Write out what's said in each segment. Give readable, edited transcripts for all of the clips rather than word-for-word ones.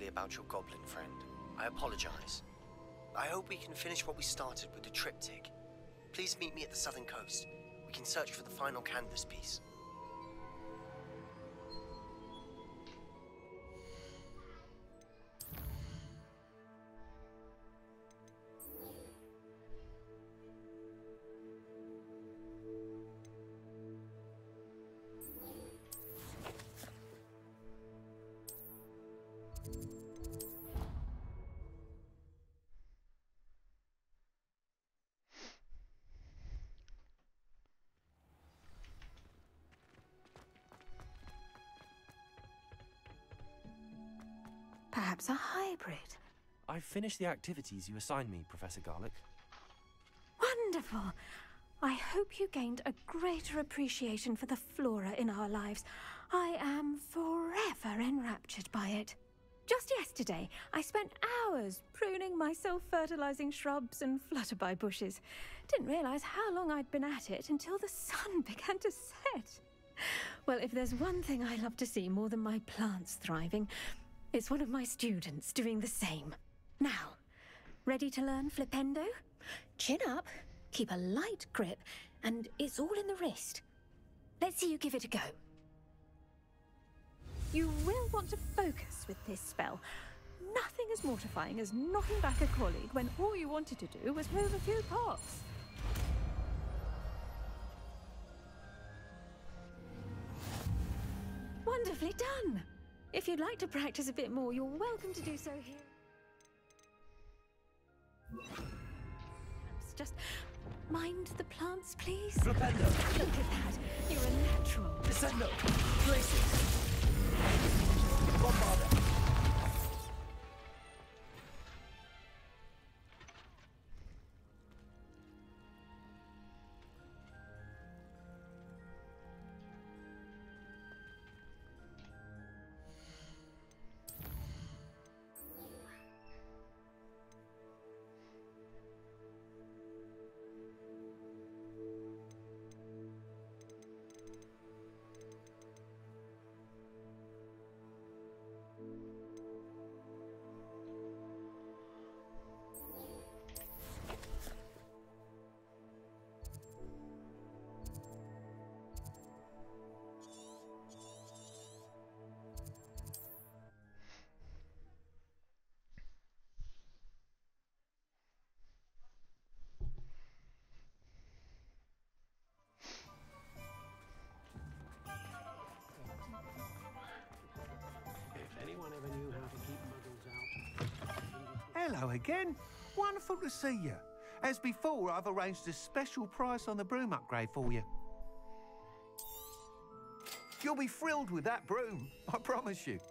about your goblin friend. I apologize. I hope we can finish what we started with the triptych. Please meet me at the southern coast. We can search for the final canvas piece. Perhaps a hybrid. I've finished the activities you assigned me, Professor Garlick. Wonderful! I hope you gained a greater appreciation for the flora in our lives. I am forever enraptured by it. Just yesterday, I spent hours pruning my self-fertilizing shrubs and flutterby bushes. Didn't realize how long I'd been at it until the sun began to set. Well, if there's one thing I love to see more than my plants thriving, it's one of my students doing the same. Now, ready to learn Flipendo? Chin up, keep a light grip, and it's all in the wrist. Let's see you give it a go. You will want to focus with this spell. Nothing as mortifying as knocking back a colleague when all you wanted to do was move a few pots. Wonderfully done! If you'd like to practice a bit more, you're welcome to do so here. Just mind the plants, please. Flipendo! Look at that! You're a natural. Descendo! Places! Bombarda! Hello again. Wonderful to see you. As before, I've arranged a special price on the broom upgrade for you. You'll be thrilled with that broom, I promise you.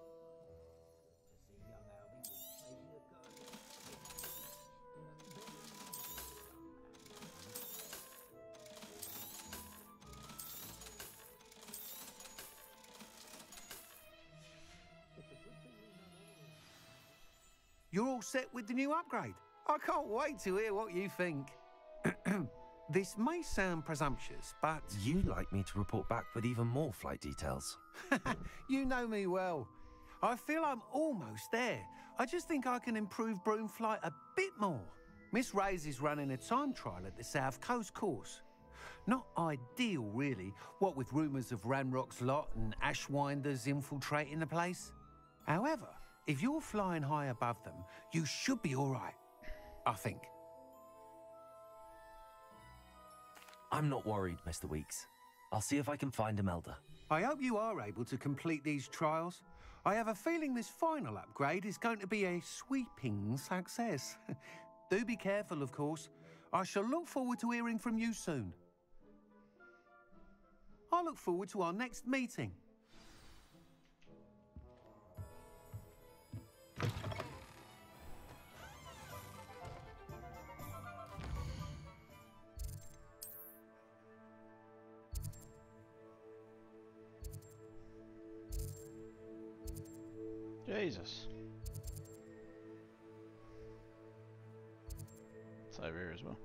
You're all set with the new upgrade. I can't wait to hear what you think. This may sound presumptuous, but... You'd like me to report back with even more flight details. You know me well. I feel I'm almost there. I just think I can improve broom flight a bit more. Miss Reyes is running a time trial at the South Coast course. Not ideal, really, what with rumours of Ranrock's lot and Ashwinders infiltrating the place. However, if you're flying high above them, you should be all right, I think. I'm not worried, Mr. Weeks. I'll see if I can find Imelda. I hope you are able to complete these trials. I have a feeling this final upgrade is going to be a sweeping success. Do be careful, of course. I shall look forward to hearing from you soon. I look forward to our next meeting. Jesus. It's over here as well.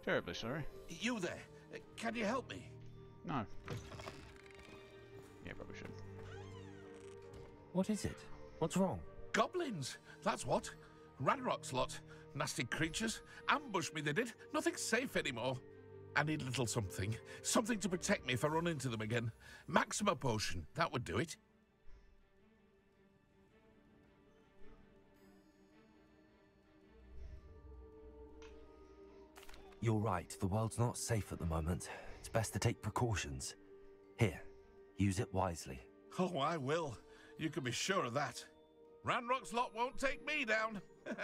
Terribly sorry. You there? Can you help me? No. Yeah, probably should. What is it? What's wrong? Goblins! That's what. Ranrock's lot. Nasty creatures. Ambushed me, they did. Nothing's safe anymore. I need a little something. Something to protect me if I run into them again. Maxima potion. That would do it. You're right. The world's not safe at the moment. It's best to take precautions. Here, use it wisely. Oh, I will. You can be sure of that. Ranrock's lot won't take me down.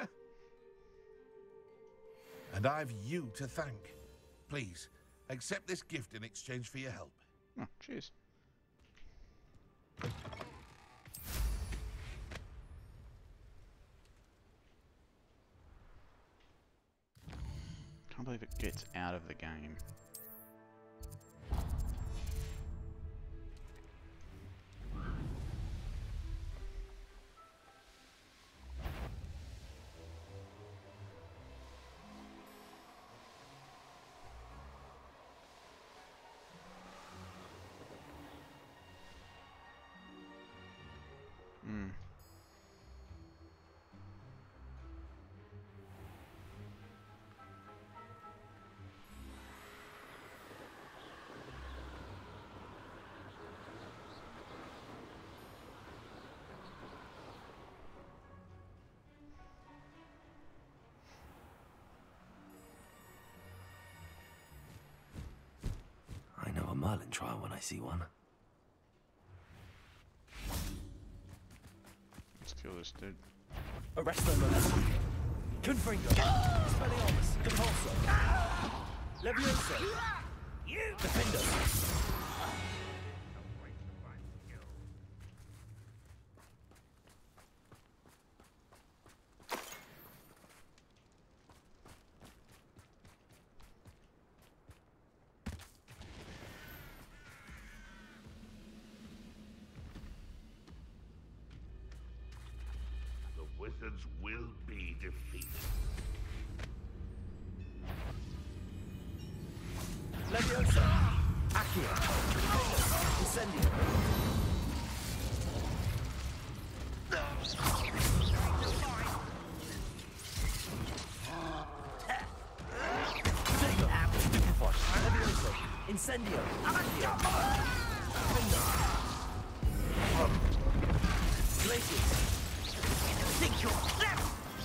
And I've you to thank. Please, accept this gift in exchange for your help. Oh, cheers. Can't believe it gets out of the game. I know a Merlin trial when I see one. Let's kill this dude. Arresto momentum. Confringo. Expelliarmus. Compulso. Levioso. Defendo. Wizards will be defeated. Leviosa. Accio. Incendio. Stupefy. Leviosa. Incendio. Accio. Glacius. Think you're clever!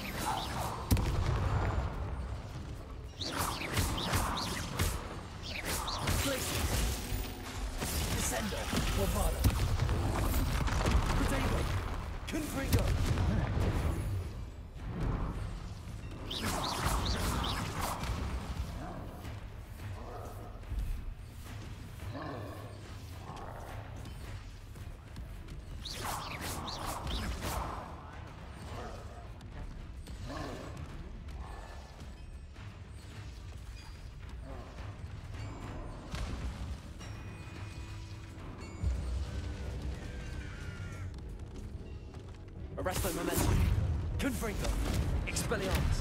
Glacius. Descendo. Bovado. Potato. Confringo. Arresto momentum. Confringo. Expelliarmus.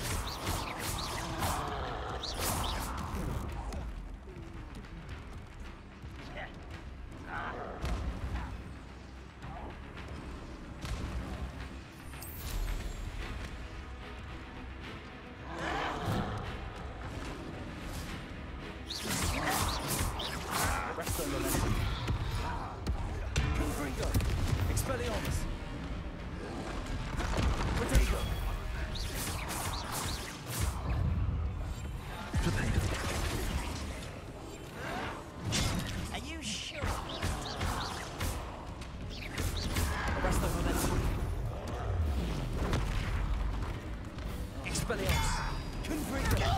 Arresto momentum. Confringo. Expelliarmus. Potato. Potato. Are you sure? Arresto momentum. Expelliarmus. Confringo.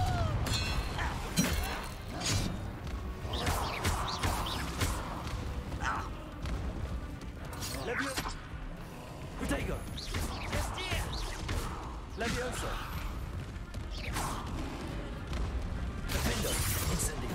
Leviosa. Potato. Leviosa. Defendo. Incendio.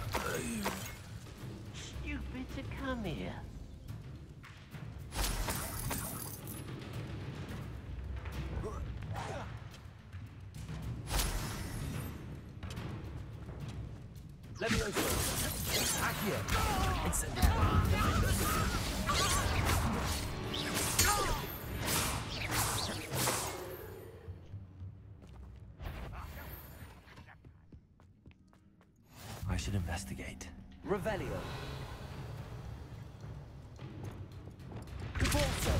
Stupid to come here. Levioso! Accio! Incendio! I should investigate. Revelio. Cabalso.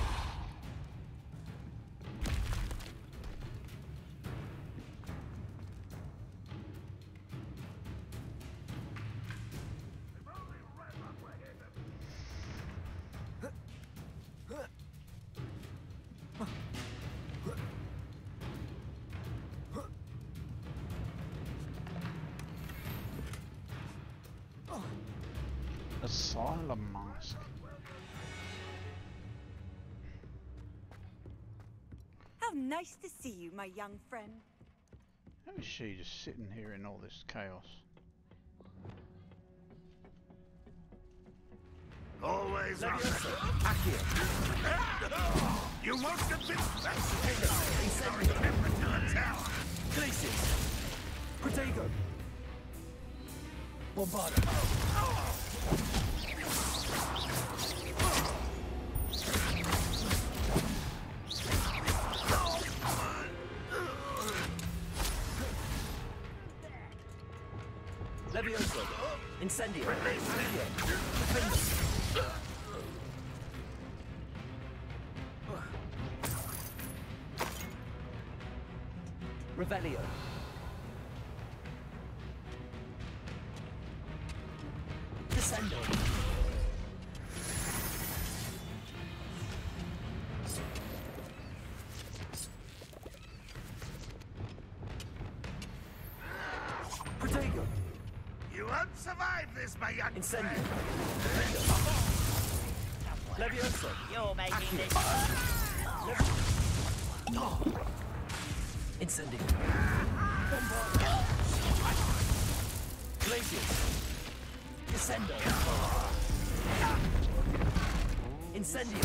Asylum mask. How nice to see you, my young friend. How is she just sitting here in all this chaos? Always Accio! You won't get this tower. Glacius! Protego! Bombarda! Levioso! Incendio! Accio! Defender! Revelio! Descendo! Protego! You won't survive this, my young Incendio! friend. Levioso! You're making this. Incendio! Glacius! Descendo! Incendio!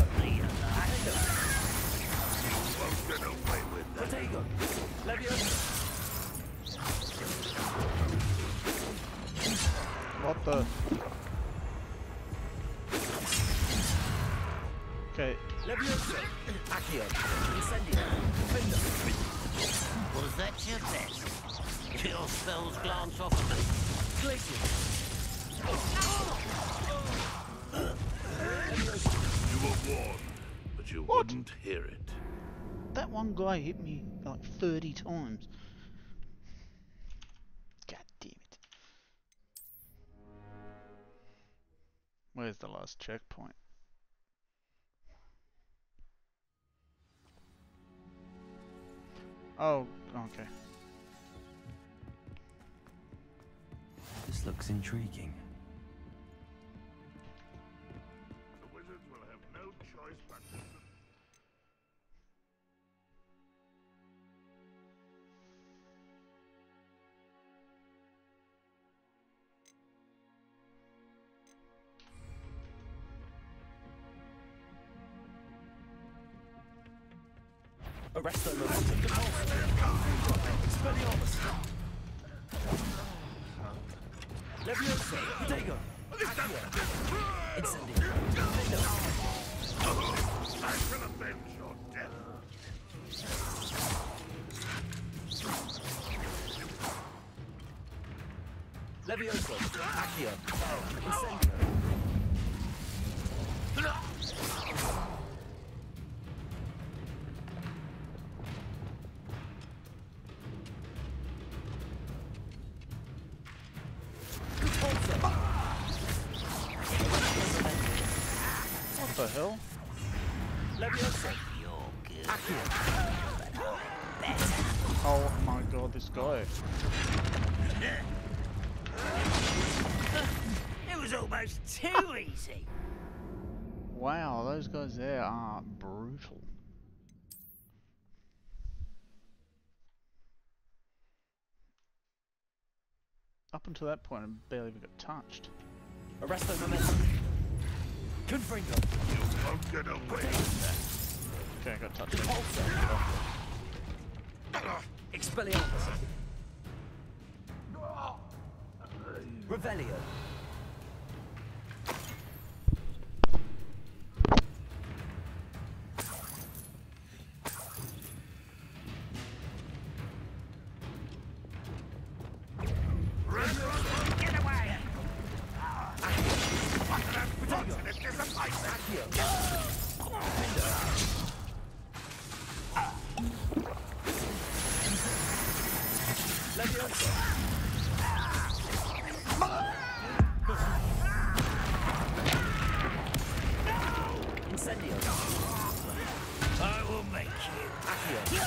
Won't get away with that. Protego! Levioso! What the? Okay. Levioso! Accio! Incendio! Defender! Was that your best? Your spells glance off of me. Glacius! You were warned, but you wouldn't hear it. That one guy hit me like 30 times. God damn it. Where's the last checkpoint? Oh, okay. This looks intriguing. The wizards will have no choice but to... Arresto Lobotum Expelliarmus! Levioso! Protego! Accio! Incendio! I shall avenge your death. Levioso! Accio! Incendio! What the hell? Levioso! Accio! Oh my god, this guy. It was almost too easy. Wow, those guys there are brutal. Up until that point, I barely even got touched. Arresto momentum. Confringo. You won't get away. Okay, I got touched. Repulsor. Expelliarmus. Revelio. Get away! Incendio. I will make you. Accio.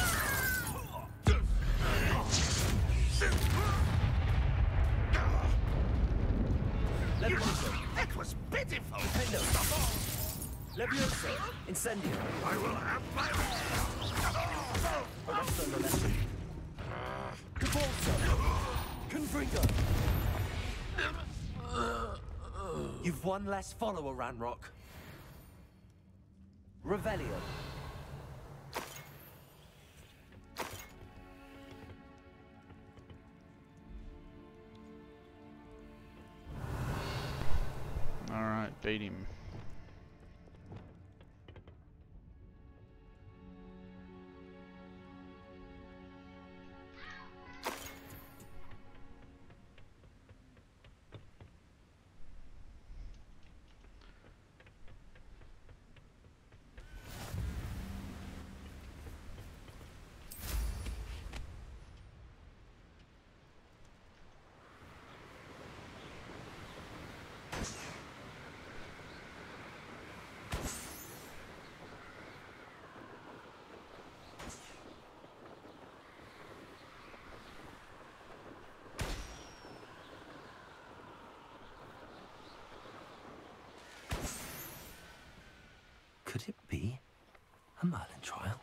Levioso. That was pitiful. Levioso. Incendio. I will have my... Arresto momentum. Repulsor. Confringo. You've one less follower, Ranrock. Revelio. Alright, beat him. Could it be a Merlin trial?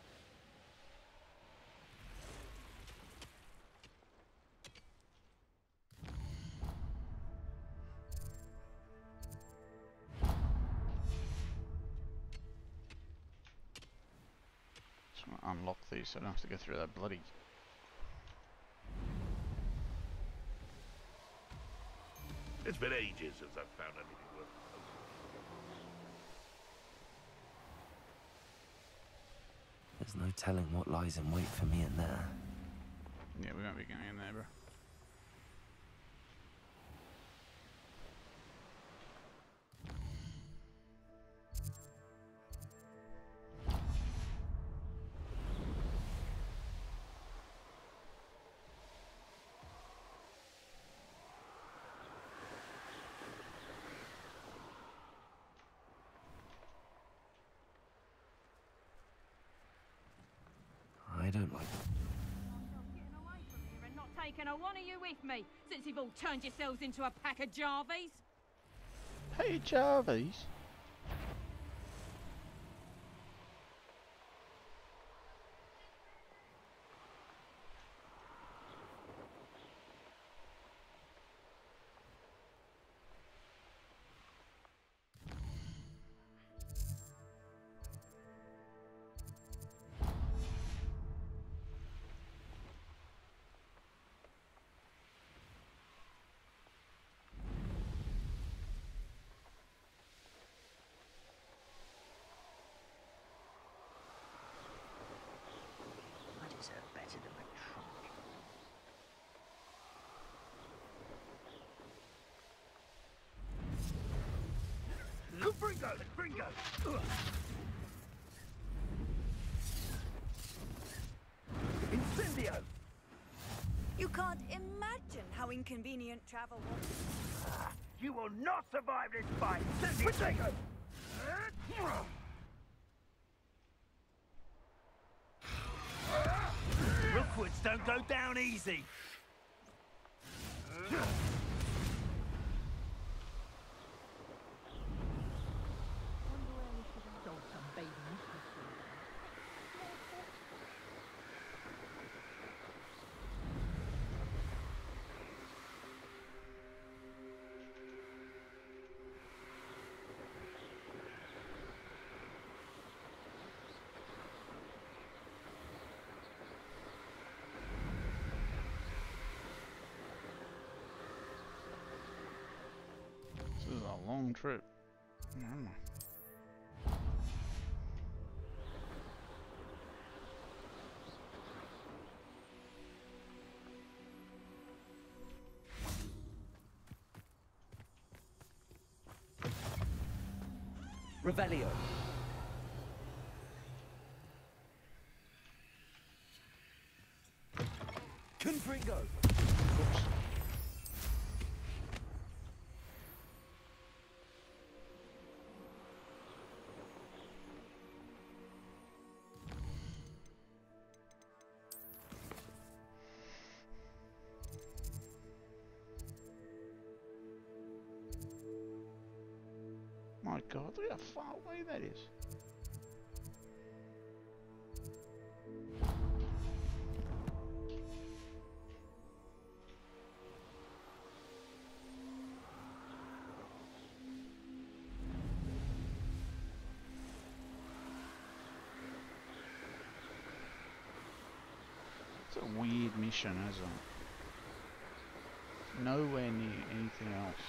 Just want to unlock these so I don't have to go through that bloody... It's been ages since I've found anything worth... There's no telling what lies in wait for me in there. Yeah, we won't be going in there, bro. I don't like Getting away from here and not taking a one of you with me, since you've all turned yourselves into a pack of Jarvies. Hey, Jarvis. I deserve better than my trunk. Gringo! Gringo! Incendio! You can't imagine how inconvenient travel was. You will not survive this fight! Incendio! Rookwoods don't go down easy! a long trip. Mm. Revelio. Confringo. Oops. My God, look how far away that is. It's a weird mission, isn't it? Nowhere near anything else.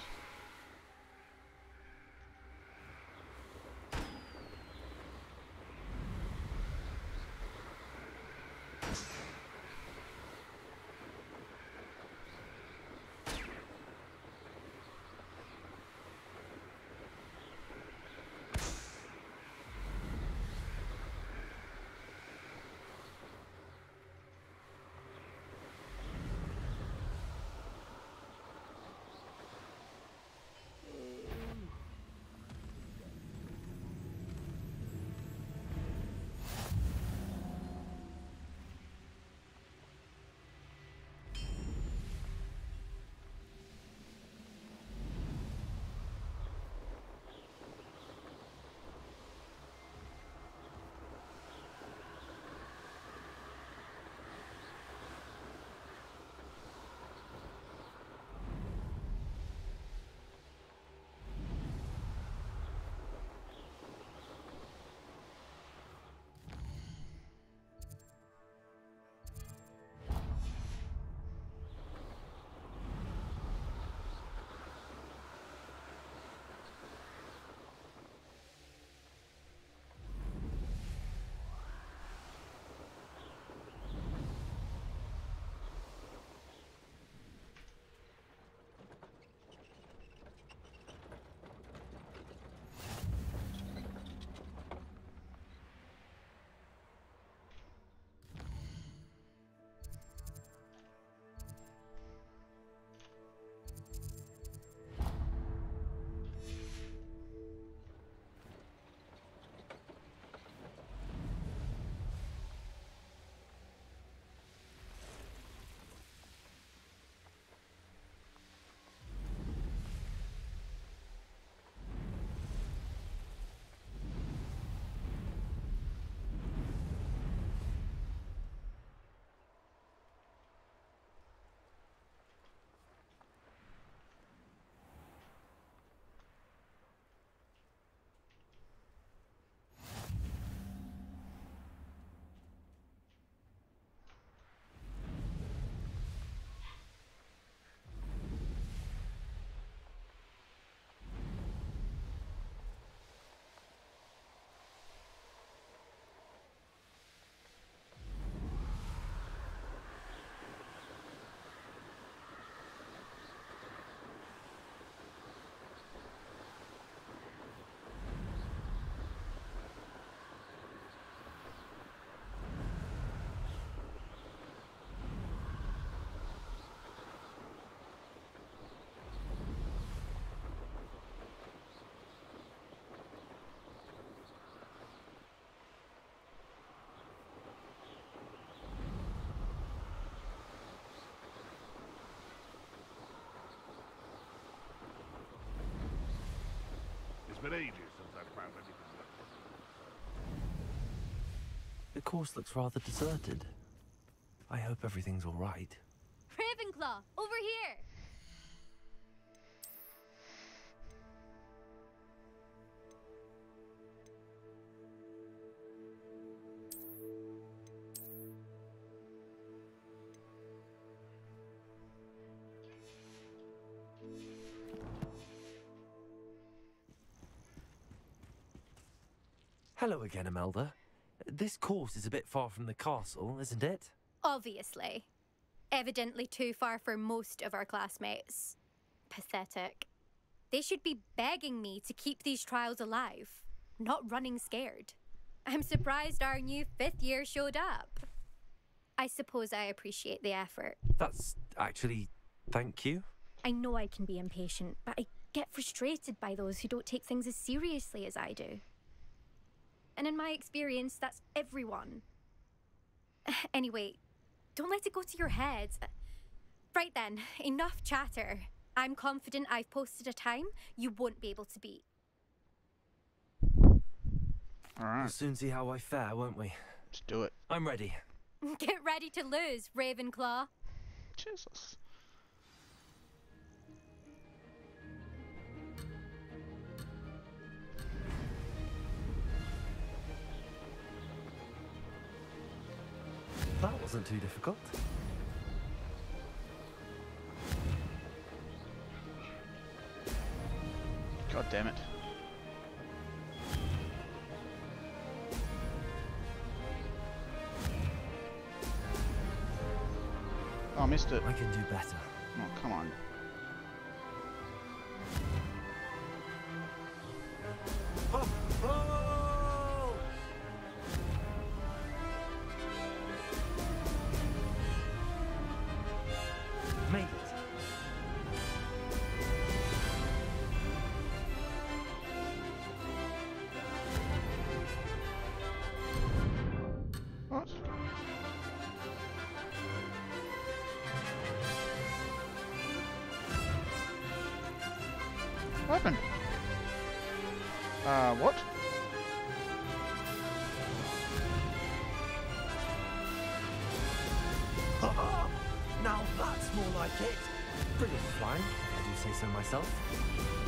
It's been ages since I found anything like The course looks rather deserted. I hope everything's all right. Ravenclaw, over here! Hello again, Imelda. This course is a bit far from the castle, isn't it? Obviously. Evidently too far for most of our classmates. Pathetic. They should be begging me to keep these trials alive, not running scared. I'm surprised our new 5th year showed up. I suppose I appreciate the effort. That's actually... thank you. I know I can be impatient, but I get frustrated by those who don't take things as seriously as I do. And in my experience, that's everyone. Anyway, don't let it go to your head. Right then, enough chatter. I'm confident I've posted a time you won't be able to beat. We'll soon see how I fare, won't we? Let's do it. I'm ready. Get ready to lose, Ravenclaw. Jesus. That wasn't too difficult. God damn it. Oh, I missed it. I can do better. Oh, come on. Oh! Oh! Made it. What? What happened? What? Now that's more like it. Brilliant flying, if I do say so myself.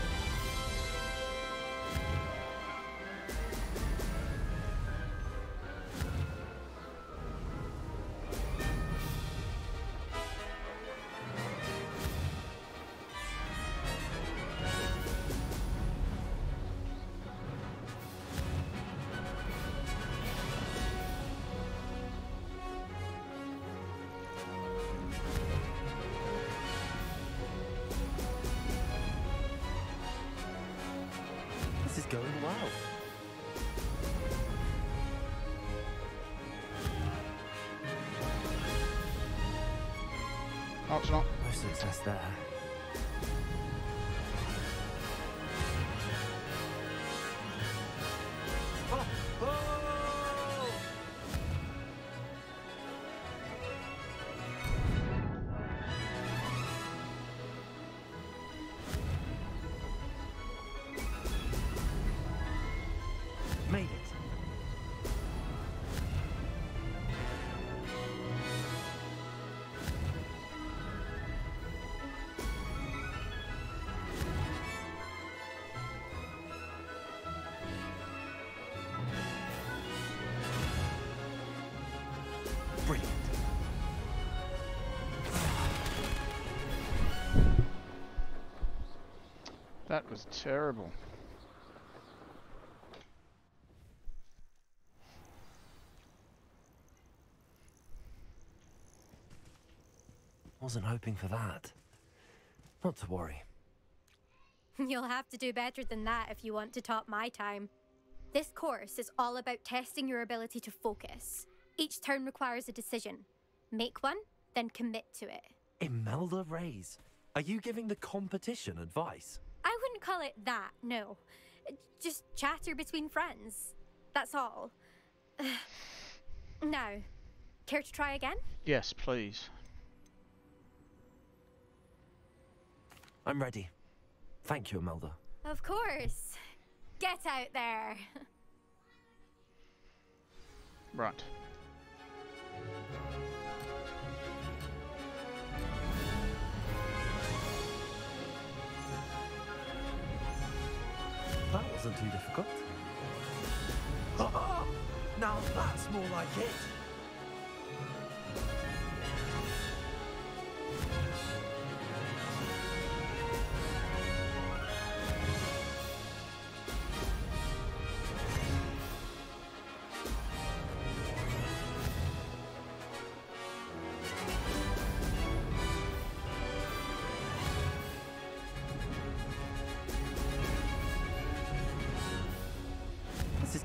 This is going well. Oh, it's not. No success there. Oh! Oh! Made it. Brilliant. That was terrible. Wasn't hoping for that. Not to worry. You'll have to do better than that if you want to top my time. This course is all about testing your ability to focus. Each turn requires a decision. Make one, then commit to it. Imelda Reyes, are you giving the competition advice? I wouldn't call it that, no. Just chatter between friends. That's all. Now, care to try again? Yes, please. I'm ready. Thank you, Imelda. Of course. Get out there. Right. That wasn't too difficult. Now that's more like it.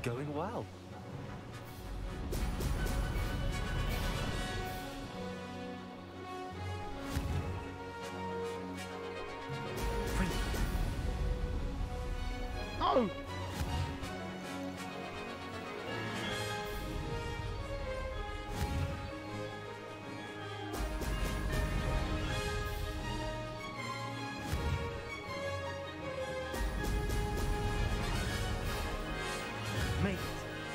Going well. No! Made it.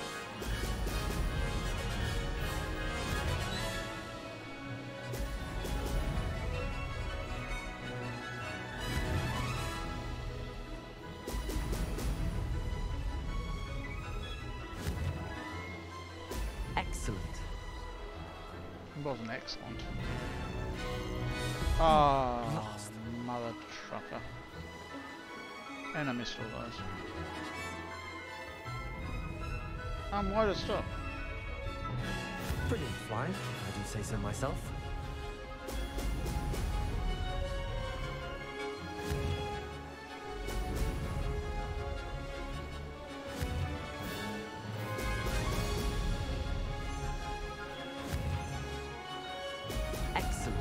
Excellent. It wasn't excellent. Ah, Lost. mother trucker. And I missed all those. Why did it stop? Brilliant flying, I do say so myself. Excellent.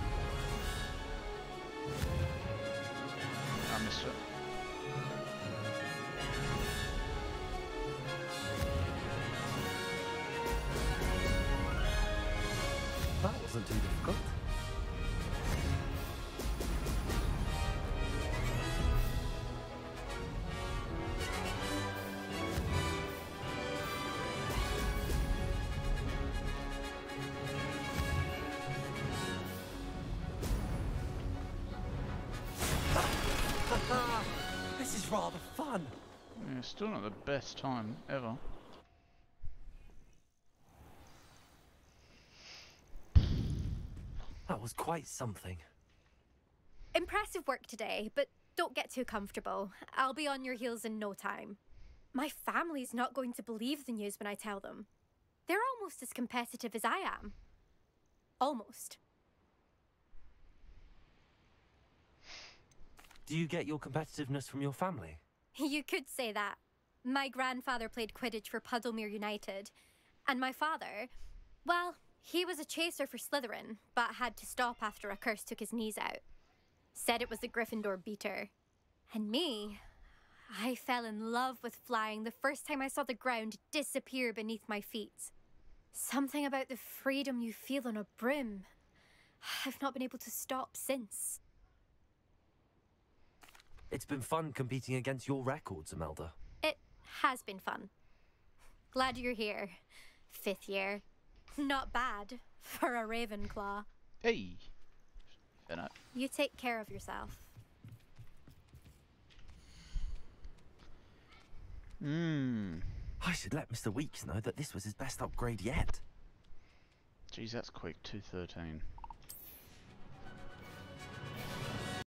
I missed it. That wasn't too difficult. This is rather fun. Yeah, still not the best time ever. That was quite something. Impressive work today, but don't get too comfortable. I'll be on your heels in no time. My family's not going to believe the news when I tell them. They're almost as competitive as I am. Almost. Do you get your competitiveness from your family? You could say that. My grandfather played Quidditch for Puddlemere United. And my father, well, he was a chaser for Slytherin, but had to stop after a curse took his knees out. Said it was the Gryffindor beater. And me, I fell in love with flying the first time I saw the ground disappear beneath my feet. Something about the freedom you feel on a broom. I've not been able to stop since. It's been fun competing against your records, Imelda. It has been fun. Glad you're here. 5th year. Not bad for a Ravenclaw. Hey! Fair enough. You take care of yourself. I should let Mr. Weeks know that this was his best upgrade yet. Geez, that's quick. 213.